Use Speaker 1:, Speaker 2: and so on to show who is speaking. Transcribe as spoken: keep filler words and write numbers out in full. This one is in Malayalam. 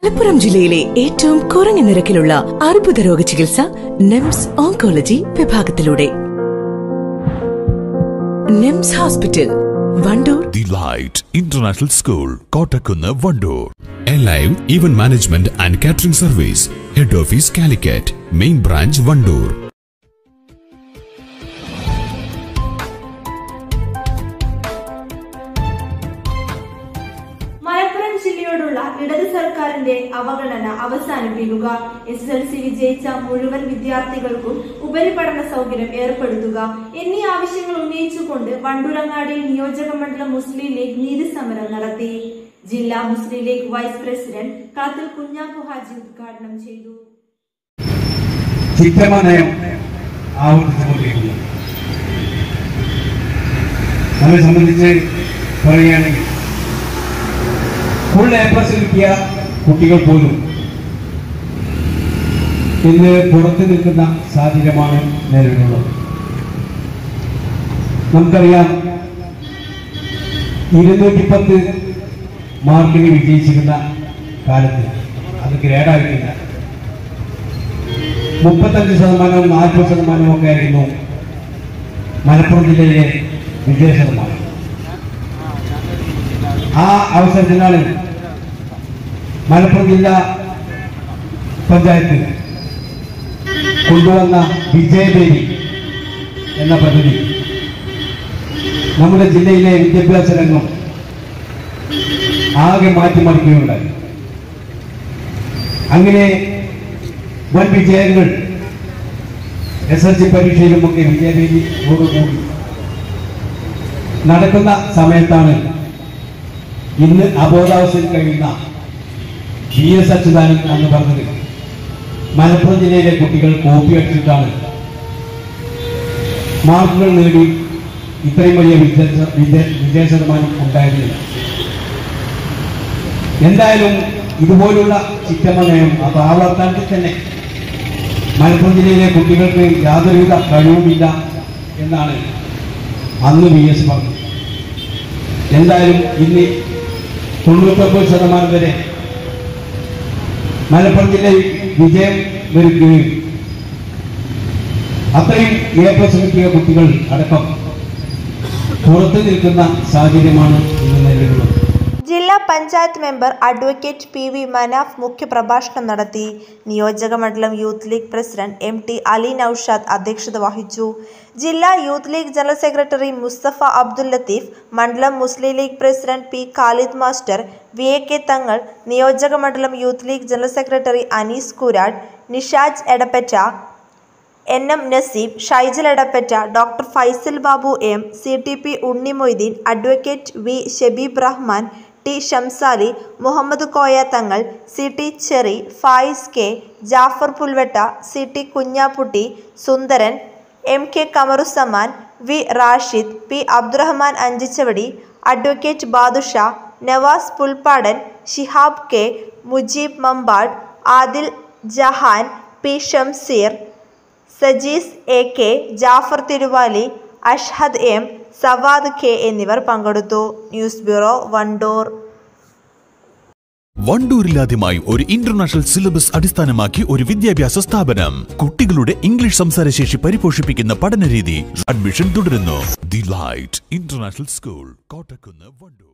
Speaker 1: മലപ്പുറം ജില്ലയിലെ ഏറ്റവും കുറഞ്ഞ നിരക്കിലുള്ള അർബുദ രോഗ ചികിത്സ നിംസ് ഓങ്കോളജി വിഭാഗത്തിലൂടെ. NIMS hospital, Vandoor.
Speaker 2: The Light International School, Kottakkunnu, Vandoor.
Speaker 3: Alive Event Management and Catering Service, Head Office Calicut, Main Branch Vandoor.
Speaker 4: Malappuram ജില്ലയോടുള്ള ഇടത് സർക്കാരിന്റെ അവഗണന അവസാനിപ്പിക്കുക, എസ് എൽ സി വിജയിച്ച മുഴുവൻ വിദ്യാർത്ഥികൾക്കും ഉപരിപഠന സൗകര്യം ഏർപ്പെടുത്തുക എന്നീ ആവശ്യങ്ങൾ ഉന്നയിച്ചുകൊണ്ട് വണ്ടൂരങ്ങാടിയിൽ നിയോജക മണ്ഡലം മുസ്ലിം ലീഗ് നീതി സമരം നടത്തി. ജില്ലാ മുസ്ലിം ലീഗ് വൈസ് പ്രസിഡന്റ് കളത്തിൽ കുഞ്ഞാപ്പു ഹാജി ഉദ്ഘാടനം ചെയ്തു.
Speaker 5: നമ്മെ സംബന്ധിച്ച് പറയുകയാണെങ്കിൽ ഫുൾ എ പ്ലസ് കിട്ടിയ കുട്ടികൾ പോലും ഇന്ന് പുറത്തു നിൽക്കുന്ന സാഹചര്യമാണ് നിലവിലുള്ളത്. നമുക്കറിയാം, ഇരുന്നൂറ്റി പത്ത് മാർക്കിന് വിജയിച്ചിരുന്ന കാലത്ത് അത് ഗ്രേഡായിട്ടില്ല. മുപ്പത്തഞ്ച് ശതമാനവും നാൽപ്പത് ശതമാനവും ഒക്കെ ആയിരുന്നു മലപ്പുറം ജില്ലയിലെ വിജയ ശതമാനം. ആ അവസരത്തിലാണ് മലപ്പുറം ജില്ലാ പഞ്ചായത്ത് കൊണ്ടുവന്ന വിജയദേവി എന്ന പദ്ധതി നമ്മുടെ ജില്ലയിലെ വിദ്യാഭ്യാസ രംഗം ആകെ മാറ്റിമറിക്കുകയുണ്ടായി. അങ്ങനെ വൻ വിജയങ്ങൾ എസ് എൽ സി പരീക്ഷയിലുമൊക്കെ വിജയദേവിയോടുകൂടി നടക്കുന്ന സമയത്താണ് ഇന്ന് അബോധാവസ്ഥയിൽ കഴിയുന്ന വി എസ് അച്യുതാനന്ദൻ എന്ന് പറഞ്ഞത് മലപ്പുറം ജില്ലയിലെ കുട്ടികൾ കോപ്പി അടിച്ചിട്ടാണ് മാർക്കുകൾ നേടി ഇത്രയും വലിയ വിജയ വിജയ ശതമാനം ഉണ്ടായിരുന്നില്ല. എന്തായാലും ഇതുപോലുള്ള ചിറ്റമ്മ നയം അത് ആ വാർത്താനത്തിൽ തന്നെ മലപ്പുറം ജില്ലയിലെ കുട്ടികൾക്ക് യാതൊരുവിധ കഴിവുമില്ല എന്നാണ് അന്ന് വി എസ് പറഞ്ഞത്. എന്തായാലും ഇന്ന് തൊണ്ണൂറ്റൊമ്പത് ശതമാനം വരെ മലപ്പുറം ജില്ലയിൽ വിജയം വരികയും അത്രയും എ പ്ലസ് കിട്ടിയ കുട്ടികൾ അടക്കം പുറത്തു നിൽക്കുന്ന സാഹചര്യമാണ് ഇന്ന് നിലവിലുള്ളത്.
Speaker 4: ജില്ലാ panchayat member advocate P V Manaf മുഖ്യപ്രഭാഷണം നടത്തി. നിയോജക മണ്ഡലം Youth League president M T Ali Noushad അധ്യക്ഷത വഹിച്ചു. ജില്ലാ യൂത്ത് ലീഗ് ജനറൽ സെക്രട്ടറി മുസ്തഫ അബ്ദുൽ ലത്തീഫ്, മണ്ഡലം Muslim League president P Khalid master, V A K Thangal, നിയോജക മണ്ഡലം Youth League general secretary Anees Kurad, Nishaj Edappatta, N M Naseeb, Shaijal Edappatta, doctor Faisal Babu M, C T P Unni Moideen, advocate V Shabeeb Rahman, T Shamsali, Muhammad Koya Thangal, C T Cheri, Fayis K, Jafar Pulvetta, C T Kunhapputty, Sundaran, M K Kamaruzaman, V Rashid, P Abdurahman Anchachavadi, advocate Badusha, Navas Pulpadan, Shihab K, Mujeeb Mambad, Adil Jahan, P Shamseer, Sajees A K, Jafar Thiruvali, Ashhad M, Savad K എന്നിവർ പങ്കെടുത്തു. News bureau, Wandoor.
Speaker 2: വണ്ടൂരിലാദ്യമായി ഒരു ഇന്റർനാഷണൽ സിലബസ് അടിസ്ഥാനമാക്കി ഒരു വിദ്യാഭ്യാസ സ്ഥാപനം. കുട്ടികളുടെ ഇംഗ്ലീഷ് സംസാരശേഷി പരിപോഷിപ്പിക്കുന്ന പഠനരീതി. അഡ്മിഷൻ തുടരുന്നു. The Light International School, Kottakkunnu, Wandoor.